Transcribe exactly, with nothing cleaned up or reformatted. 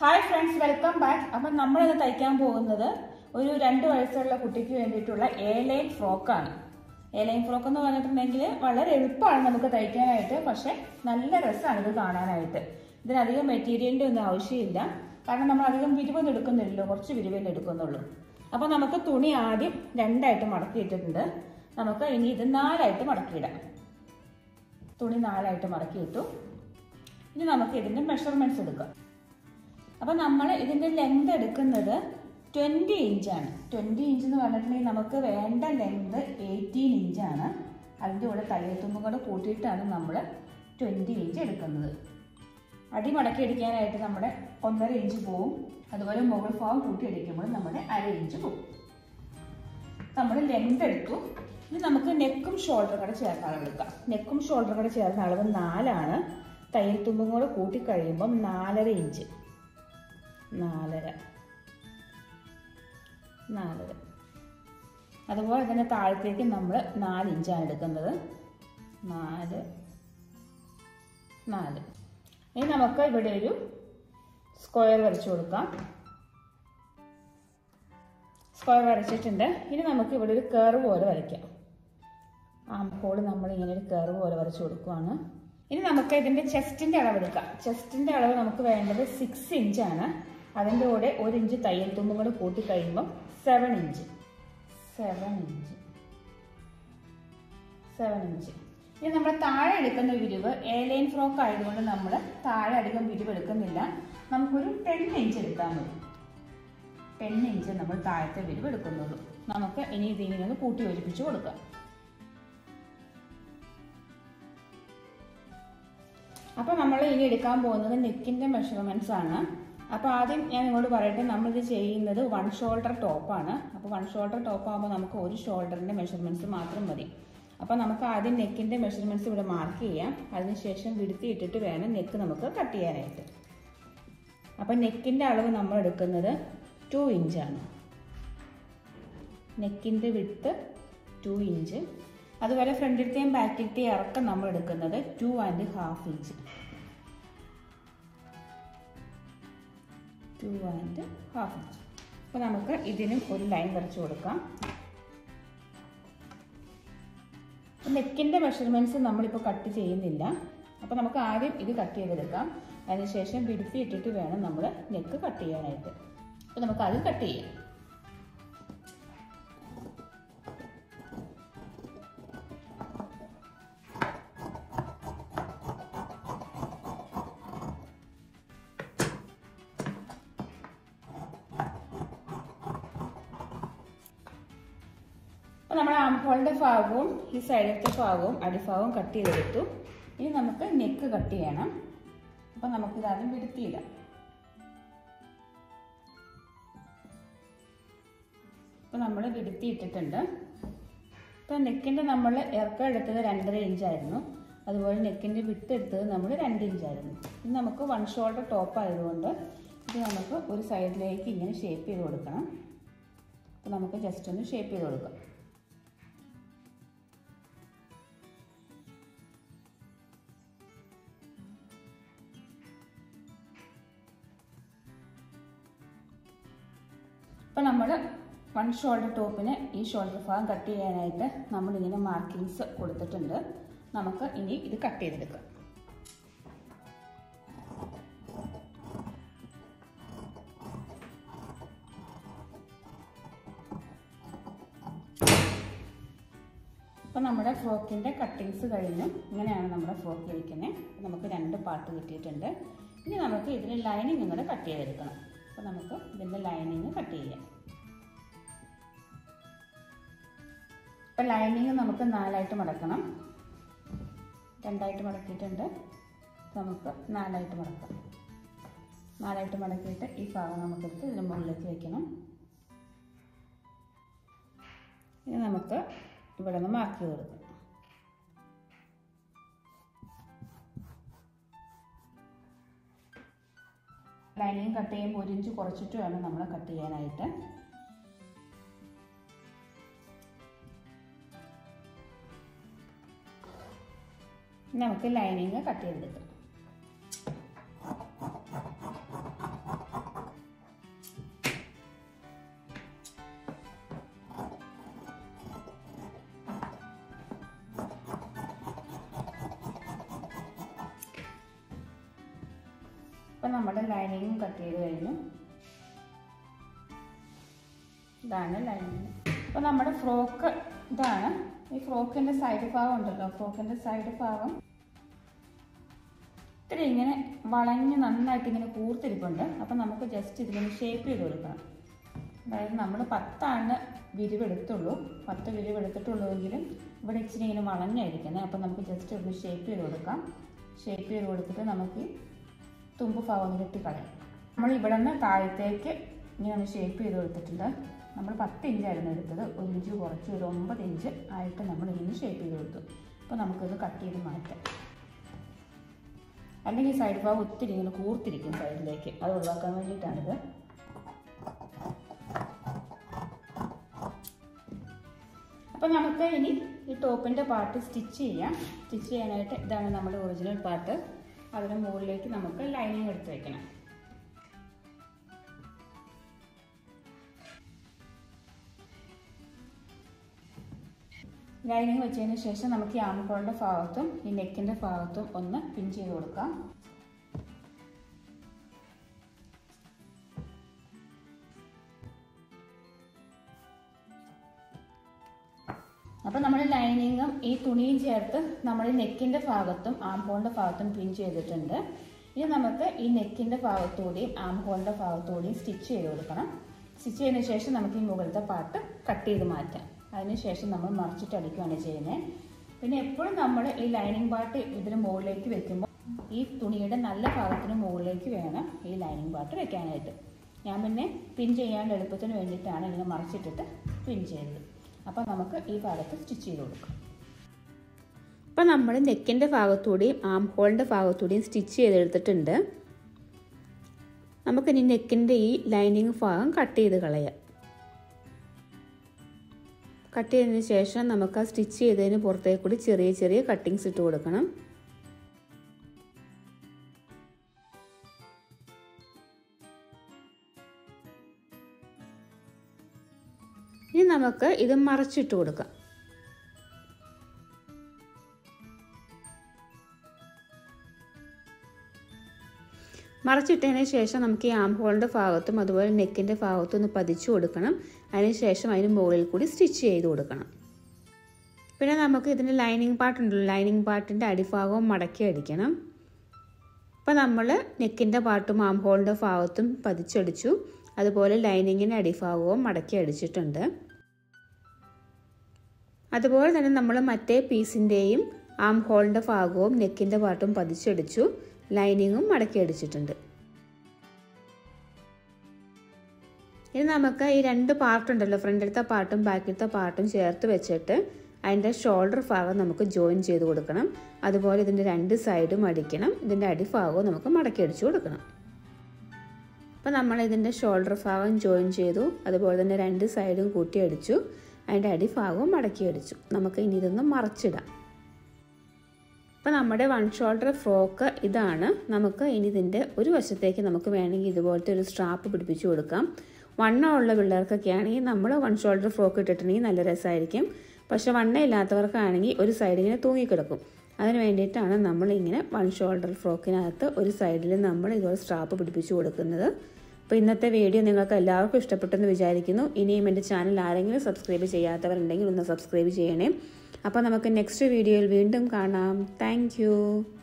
Hi friends, welcome back. അപ്പം നമ്മളിന്ന് തയ്ക്കാൻ പോകുന്നത് ഒരു രണ്ട് വയസ്സുള്ള കുട്ടിക്ക് വേണ്ടിയിട്ടുള്ള എ ലൈൻ ഫ്രോക്കാണ്. എ ലൈൻ ഫ്രോക്ക് എന്ന് പറഞ്ഞിട്ടുണ്ടെങ്കിൽ വളരെ എളുപ്പമാണ് നമുക്ക് തയ്ക്കാനായിട്ട്, പക്ഷെ നല്ല രസമാണ് ഇത് കാണാനായിട്ട്. ഇതിനധികം മെറ്റീരിയലിൻ്റെ ഒന്നും ആവശ്യമില്ല, കാരണം നമ്മൾ അധികം വിരിവൊന്നും എടുക്കുന്നില്ലല്ലോ, കുറച്ച് വിരിവല്ലേ എടുക്കുന്നുള്ളൂ. അപ്പോൾ നമുക്ക് തുണി ആദ്യം രണ്ടായിട്ട് മടക്കിയിട്ടിട്ടുണ്ട്. നമുക്ക് ഇനി ഇത് നാലായിട്ട് മടക്കിയിടാം. തുണി നാലായിട്ട് മടക്കിയിട്ടു. ഇനി നമുക്ക് ഇതിൻ്റെ മെഷർമെൻറ്റ്സ് എടുക്കാം. അപ്പം നമ്മൾ ഇതിൻ്റെ ലെങ്ത് എടുക്കുന്നത് ട്വൻറ്റി ഇഞ്ചാണ്. ട്വൻറ്റി ഇഞ്ച് എന്ന് പറഞ്ഞിട്ടുണ്ടെങ്കിൽ നമുക്ക് വേണ്ട ലെങ്ത് എയ്റ്റീൻ ഇഞ്ചാണ്. അതിൻ്റെ കൂടെ തയ്യൽത്തുമ്പും കൂടെ കൂട്ടിയിട്ടാണ് നമ്മൾ ട്വൻറ്റി ഇഞ്ച് എടുക്കുന്നത്. അടി മടക്കി അടിക്കാനായിട്ട് നമ്മുടെ ഒന്നര ഇഞ്ച് പോവും. അതുപോലെ മുകൾ ഭാഗം കൂട്ടി അടിക്കുമ്പോൾ നമ്മുടെ അര ഇഞ്ച് പോവും. നമ്മൾ ലെങ്ത് എടുത്തു. ഇനി നമുക്ക് നെക്കും ഷോൾഡർ കൂടെ ചേർന്ന അളവ് എടുക്കാം. നെക്കും ഷോൾഡർ കൂടെ ചേർന്ന അളവ് നാലാണ്. തയ്യൽത്തുമ്പും കൂടെ കൂട്ടി കഴിയുമ്പം നാലര ഇഞ്ച് നാലര നാലര അതുപോലെ തന്നെ താഴത്തേക്ക് നമ്മൾ നാല് ഇഞ്ചാണ് എടുക്കുന്നത്. നാല് നാല് ഇനി നമുക്ക് ഇവിടെ ഒരു സ്ക്വയർ വരച്ചു കൊടുക്കാം. സ്ക്വയർ വരച്ചിട്ടുണ്ട്. ഇനി നമുക്ക് ഇവിടെ ഒരു കർവ് പോലെ വരയ്ക്കാം. ആം ഹോൾ നമ്മൾ ഇങ്ങനെ ഒരു കർവ് പോലെ വരച്ചു കൊടുക്കുവാണ്. ഇനി നമുക്ക് ഇതിൻ്റെ ചെസ്റ്റിൻ്റെ അളവ് എടുക്കാം. ചെസ്റ്റിൻ്റെ അളവ് നമുക്ക് വേണ്ടത് സിക്സ് ഇഞ്ചാണ്. അതിൻ്റെ കൂടെ ഒരു ഇഞ്ച് തയ്യൽ തുമ്പും കൂടെ കൂട്ടി കഴിയുമ്പം seven inch seven inch seven inch ഇനി നമ്മൾ താഴെ എടുക്കുന്ന വിരിവ് എ ലൈൻ ഫ്രോക്ക് ആയതുകൊണ്ട് നമ്മൾ താഴെ അധികം വിരിവ് എടുക്കുന്നില്ല. നമുക്കൊരു ടെൻ ഇഞ്ച് എടുത്താൽ മതി. ടെൻ ഇഞ്ച് നമ്മൾ താഴത്തെ വിരിവ് എടുക്കുന്നുള്ളൂ. നമുക്ക് ഇനി ഇതിങ്ങനെ ഒന്ന് കൂട്ടി യോജിപ്പിച്ച് കൊടുക്കാം. അപ്പോൾ നമ്മൾ ഇനി എടുക്കാൻ പോകുന്നത് നെക്കിൻ്റെ മെഷർമെൻറ്റ്സ് ആണ്. അപ്പോൾ ആദ്യം ഞാൻ നിങ്ങളോട് പറയട്ടെ, നമ്മളിത് ചെയ്യുന്നത് വൺ ഷോൾഡർ ടോപ്പാണ്. അപ്പോൾ വൺ ഷോൾഡർ ടോപ്പ് ആകുമ്പോൾ നമുക്ക് ഒരു ഷോൾഡറിൻ്റെ മെഷർമെൻറ്റ്സ് മാത്രം മതി. അപ്പോൾ നമുക്ക് ആദ്യം നെക്കിൻ്റെ മെഷർമെൻറ്റ്സ് ഇവിടെ മാർക്ക് ചെയ്യാം. അതിനുശേഷം വിടുത്തി ഇട്ടിട്ട് വേണം നെക്ക് നമുക്ക് കട്ട് ചെയ്യാനായിട്ട്. അപ്പോൾ നെക്കിൻ്റെ അളവ് നമ്മൾ എടുക്കുന്നത് ടു ഇഞ്ചാണ്. നെക്കിൻ്റെ വിഡ്ത്ത് ടു ഇഞ്ച്. അതുപോലെ ഫ്രണ്ടിലത്തെയും ബാക്കിലത്തെയും ഇറക്കം നമ്മൾ എടുക്കുന്നത് two and half inch two and half inch അപ്പോൾ നമുക്ക് ഇതിനും ഒരു ലൈൻ വരച്ചു കൊടുക്കാം. നെക്കിൻ്റെ മെഷർമെൻറ്റ്സ് നമ്മളിപ്പോൾ കട്ട് ചെയ്യുന്നില്ല. അപ്പോൾ നമുക്ക് ആദ്യം ഇത് കട്ട് ചെയ്തെടുക്കാം. അതിനുശേഷം വിടുത്തി ഇട്ടിട്ട് വേണം നമ്മൾ നെക്ക് കട്ട് ചെയ്യാനായിട്ട്. അപ്പോൾ നമുക്ക് അത് കട്ട് ചെയ്യാം. നമ്മൾ ആംഹോളിൻ്റെ ഭാഗവും ഈ സൈഡിലത്തെ ഭാഗവും അടിഭാഗവും കട്ട് ചെയ്തെടുത്തു. ഇനി നമുക്ക് നെക്ക് കട്ട് ചെയ്യണം. അപ്പം നമുക്കിത് ആദ്യം വിടുത്തിയിടാം. അപ്പം നമ്മൾ വിടുത്തി ഇട്ടിട്ടുണ്ട്. ഇപ്പം നെക്കിൻ്റെ നമ്മൾ ഇറക്കം എടുത്തത് രണ്ടര ഇഞ്ചായിരുന്നു. അതുപോലെ നെക്കിൻ്റെ വിട്ട് എടുത്തത് നമ്മൾ രണ്ട് ഇഞ്ചായിരുന്നു. ഇത് നമുക്ക് വൺ ഷോൾഡർ ടോപ്പ് ആയതുകൊണ്ട് ഇത് നമുക്ക് ഒരു സൈഡിലേക്ക് ഇങ്ങനെ ഷേപ്പ് ചെയ്ത് കൊടുക്കണം. അപ്പം നമുക്ക് ജസ്റ്റ് ഒന്ന് ഷേപ്പ് ചെയ്ത് കൊടുക്കാം. അപ്പോൾ നമ്മൾ വൺ ഷോൾഡർ ടോപ്പിന് ഈ ഷോൾഡർ ഭാഗം കട്ട് ചെയ്യാനായിട്ട് നമ്മളിങ്ങനെ മാർക്കിങ്സ് കൊടുത്തിട്ടുണ്ട്. നമുക്ക് ഇനി ഇത് കട്ട് ചെയ്തെടുക്കാം. അപ്പോൾ നമ്മുടെ ഫ്രോക്കിൻ്റെ കട്ടിങ്സ് കഴിഞ്ഞു. ഇങ്ങനെയാണ് നമ്മുടെ ഫ്രോക്ക് ഇരിക്കുന്നത്. നമുക്ക് രണ്ട് പാർട്ട് കിട്ടിയിട്ടുണ്ട്. ഇനി നമുക്ക് ഇതിന് ലൈനിങ് കൂടെ കട്ട് ചെയ്തെടുക്കണം. അപ്പോൾ നമുക്ക് ഇതിൻ്റെ ലൈനിങ് കട്ട് ചെയ്യാം. അപ്പോൾ ലൈനിങ് നമുക്ക് നാലായിട്ട് മടക്കണം. രണ്ടായിട്ട് മടക്കിയിട്ടുണ്ട്. നമുക്ക് നാലായിട്ട് മടക്കാം. നാലായിട്ട് മടക്കിയിട്ട് ഈ ഭാഗം നമുക്കെടുത്ത് ഇതിന് മുകളിലേക്ക് വയ്ക്കണം. ഇനി നമുക്ക് ഇവിടെ നിന്ന് മാർക്ക് ചെയ്ത് കൊടുക്കാം. ലൈനിങ് കട്ട് ചെയ്യുമ്പോൾ ഒരു ഇഞ്ച് കുറച്ചിട്ട് വേണം നമ്മൾ കട്ട് ചെയ്യാനായിട്ട്. നമുക്ക് ലൈനിങ് കട്ട് ചെയ്തെടുക്കാം. അപ്പോൾ നമ്മുടെ ലൈനിങ്ങും കട്ട് ചെയ്ത് കഴിഞ്ഞു. ഇതാണ് ലൈനിങ്. അപ്പോൾ നമ്മുടെ ഫ്രോക്ക് ഇതാണ്. ഈ ഫ്രോക്കിൻ്റെ സൈഡ് ഭാഗം ഉണ്ടല്ലോ, ഫ്രോക്കിൻ്റെ സൈഡ് ഭാഗം ഇത്തിരി ഇങ്ങനെ വളഞ്ഞ് നന്നായിട്ട് ഇങ്ങനെ കൂർത്തിരിപ്പുണ്ട്. അപ്പം നമുക്ക് ജസ്റ്റ് ഇതിലൊന്ന് ഷേപ്പ് ചെയ്ത് കൊടുക്കണം. അതായത് നമ്മൾ പത്താണ് വിരിവെടുത്തുള്ളൂ, പത്ത് വിരിവെടുത്തിട്ടുള്ളൂ എങ്കിലും ഇവിടെ ഇച്ചിരി ഇങ്ങനെ വളഞ്ഞായിരിക്കുന്നത്. അപ്പം നമുക്ക് ജസ്റ്റ് ഒന്ന് ഷേപ്പ് ചെയ്ത് കൊടുക്കാം. ഷേപ്പ് ചെയ്ത് കൊടുത്തിട്ട് നമുക്ക് തുമ്പ് ഭാഗം ഒന്ന് കെട്ടിക്കളയാം. നമ്മൾ ഇവിടെ നിന്ന് താഴത്തേക്ക് ഇങ്ങനെ ഒന്ന് ഷേപ്പ് ചെയ്ത് കൊടുത്തിട്ടുണ്ട്. നമ്മൾ പത്ത് ഇഞ്ചായിരുന്നു എടുത്തത്, ഒരു ഇഞ്ച് കുറച്ച് ഒരു ഒമ്പത് ഇഞ്ച് ആയിട്ട് നമ്മൾ ഇങ്ങനെ ഷേപ്പ് ചെയ്ത് കൊടുത്തു. അപ്പോൾ നമുക്കിത് കട്ട് ചെയ്ത് മാറ്റാം. അല്ലെങ്കിൽ സൈഡ് ഭാഗം ഒത്തിരി ഇങ്ങനെ കൂർത്തിരിക്കും സൈഡിലേക്ക്, അത് ഒഴിവാക്കാൻ വേണ്ടിയിട്ടാണിത്. അപ്പം നമുക്ക് ഇനി ഈ ടോപ്പിൻ്റെ പാർട്ട് സ്റ്റിച്ച് ചെയ്യാം. സ്റ്റിച്ച് ചെയ്യാനായിട്ട് ഇതാണ് നമ്മുടെ ഒറിജിനൽ പാർട്ട്. അതിന് മുകളിലേക്ക് നമുക്ക് ലൈനിങ് എടുത്ത് വയ്ക്കണം. ലൈനിങ് വെച്ചതിന് ശേഷം നമുക്ക് ഈ ആംഹോളിൻ്റെ ഭാഗത്തും ഈ നെക്കിൻ്റെ ഭാഗത്തും ഒന്ന് പിൻ ചെയ്ത് കൊടുക്കാം. അപ്പം നമ്മൾ ലൈനിങ്ങും ഈ തുണിയും ചേർത്ത് നമ്മൾ ഈ നെക്കിൻ്റെ ഭാഗത്തും ആംഹോളിൻ്റെ ഭാഗത്തും പിൻ ചെയ്തിട്ടുണ്ട്. ഇനി നമുക്ക് ഈ നെക്കിൻ്റെ ഭാഗത്തുകൂടിയും ആംഹോളിൻ്റെ ഭാഗത്തുകൂടിയും സ്റ്റിച്ച് ചെയ്ത് കൊടുക്കണം. സ്റ്റിച്ച് ചെയ്തതിന് ശേഷം നമുക്ക് ഈ മുകളിലത്തെ പാർട്ട് കട്ട് ചെയ്ത് മാറ്റാം. അതിനുശേഷം നമ്മൾ മറിച്ചിട്ട് അടിക്കുകയാണ് ചെയ്യുന്നത്. പിന്നെ എപ്പോഴും നമ്മൾ ഈ ലൈനിങ് പാർട്ട് ഇതിന് മുകളിലേക്ക് വെക്കുമ്പോൾ ഈ തുണിയുടെ നല്ല ഭാഗത്തിന് മുകളിലേക്ക് വേണം ഈ ലൈനിങ് പാർട്ട് വെക്കാനായിട്ട്. ഞാൻ പിന്നെ പിൻ ചെയ്യാൻ എളുപ്പത്തിന് വേണ്ടിയിട്ടാണ് ഇങ്ങനെ മറിച്ചിട്ടിട്ട് പിൻ ചെയ്തത്. അപ്പോൾ നമുക്ക് ഈ ഭാഗത്ത് സ്റ്റിച്ച് ചെയ്ത് കൊടുക്കാം. അപ്പോൾ നമ്മൾ നെക്കിൻ്റെ ഭാഗത്തൂടെയും ആം ഹോളിൻ്റെ ഭാഗത്തൂടെയും സ്റ്റിച്ച് ചെയ്തെടുത്തിട്ടുണ്ട്. നമുക്കിനി നെക്കിൻ്റെ ഈ ലൈനിങ് ഭാഗം കട്ട് ചെയ്ത് കളയാം. കട്ട് ചെയ്തതിന് ശേഷം നമുക്ക് ആ സ്റ്റിച്ച് ചെയ്തതിന് പുറത്തേക്ക് കൂടി ചെറിയ ചെറിയ കട്ടിങ്സ് ഇട്ട് കൊടുക്കണം. ഇനി നമുക്ക് ഇത് മറച്ചിട്ട് കൊടുക്കാം. മറച്ചിട്ടതിന് ശേഷം നമുക്ക് ഈ ആം ഹോളിൻ്റെ ഭാഗത്തും അതുപോലെ നെക്കിൻ്റെ ഭാഗത്തും ഒന്ന് പതിച്ചു കൊടുക്കണം. അതിനുശേഷം അതിന് മുകളിൽ കൂടി സ്റ്റിച്ച് ചെയ്ത് കൊടുക്കണം. പിന്നെ നമുക്ക് ഇതിൻ്റെ ലൈനിങ് പാർട്ട് ഉണ്ടല്ലോ, ലൈനിങ് പാർട്ടിൻ്റെ അടിഭാഗവും മടക്കി അടിക്കണം. അപ്പോൾ നമ്മൾ നെക്കിൻ്റെ പാർട്ടും ആം ഹോളിൻ്റെ ഭാഗത്തും പതിച്ചടിച്ചു. അതുപോലെ ലൈനിങ്ങിൻ്റെ അടിഭാഗവും മടക്കി അടിച്ചിട്ടുണ്ട്. അതുപോലെ തന്നെ നമ്മൾ മറ്റേ പീസിൻ്റെയും ആം ഹോളിൻ്റെ ഭാഗവും നെക്കിൻ്റെ പാർട്ടും പതിച്ചടിച്ചു. ലൈനിങ്ങും മടക്കി അടിച്ചിട്ടുണ്ട്. ഇനി നമുക്ക് ഈ രണ്ട് പാർട്ടുണ്ടല്ലോ, ഫ്രണ്ടിലത്തെ പാർട്ടും ബാക്കിലത്തെ പാർട്ടും ചേർത്ത് വെച്ചിട്ട് അതിൻ്റെ ഷോൾഡർ ഭാഗം നമുക്ക് ജോയിൻ ചെയ്ത് കൊടുക്കണം. അതുപോലെ ഇതിൻ്റെ രണ്ട് സൈഡും അടിക്കണം. ഇതിൻ്റെ അടിഭാഗവും നമുക്ക് മടക്കി അടിച്ചു കൊടുക്കണം. അപ്പോൾ നമ്മൾ ഇതിൻ്റെ ഷോൾഡർ ഭാഗം ജോയിൻ ചെയ്തു. അതുപോലെ തന്നെ രണ്ട് സൈഡും കൂട്ടി അടിച്ചു. അതിൻ്റെ അടിഭാഗവും മടക്കി അടിച്ചു. നമുക്ക് ഇനി ഇതൊന്ന് മറച്ചിടാം. അപ്പോൾ നമ്മുടെ വൺ ഷോൾഡർ ഫ്രോക്ക് ഇതാണ്. നമുക്ക് ഇനി ഇതിൻ്റെ ഒരു വശത്തേക്ക് നമുക്ക് വേണമെങ്കിൽ ഇതുപോലത്തെ ഒരു സ്ട്രാപ്പ് പിടിപ്പിച്ചു കൊടുക്കാം. വണ്ണമുള്ള പിള്ളേർക്കൊക്കെ ആണെങ്കിൽ നമ്മൾ വൺ ഷോൾഡർ ഫ്രോക്ക് ഇട്ടിട്ടുണ്ടെങ്കിൽ നല്ല രസമായിരിക്കും. പക്ഷേ വണ്ണം ഇല്ലാത്തവർക്കാണെങ്കിൽ ഒരു സൈഡ് ഇങ്ങനെ തൂങ്ങിക്കിടക്കും. അതിന് വേണ്ടിയിട്ടാണ് നമ്മളിങ്ങനെ വൺ ഷോൾഡർ ഫ്രോക്കിനകത്ത് ഒരു സൈഡിൽ നമ്മൾ ഇതുപോലെ സ്ട്രാപ്പ് പിടിപ്പിച്ചു കൊടുക്കുന്നത്. അപ്പോൾ ഇന്നത്തെ വീഡിയോ നിങ്ങൾക്ക് എല്ലാവർക്കും ഇഷ്ടപ്പെട്ടെന്ന് വിചാരിക്കുന്നു. ഇനിയും എൻ്റെ ചാനൽ ആരെങ്കിലും സബ്സ്ക്രൈബ് ചെയ്യാത്തവരുണ്ടെങ്കിൽ ഒന്ന് സബ്സ്ക്രൈബ് ചെയ്യണേ. അപ്പോൾ നമുക്ക് നെക്സ്റ്റ് വീഡിയോയിൽ വീണ്ടും കാണാം. താങ്ക്